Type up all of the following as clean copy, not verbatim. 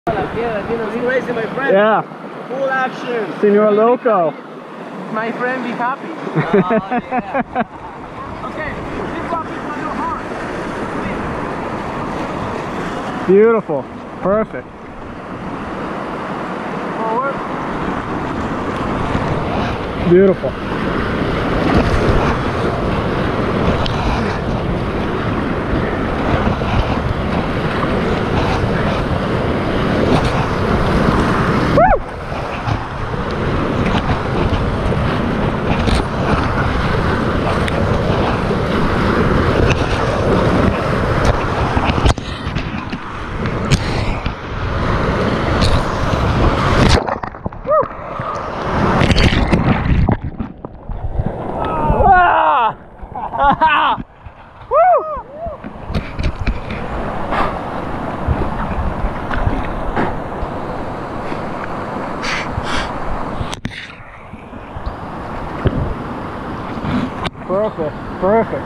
It's crazy, my friend. Yeah. Full action. Senor Loco. My friend, be happy. Yeah. Okay, this walk is a little hard. Beautiful. Perfect. Forward. Beautiful. Perfect, perfect.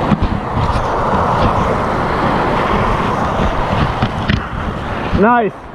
Nice.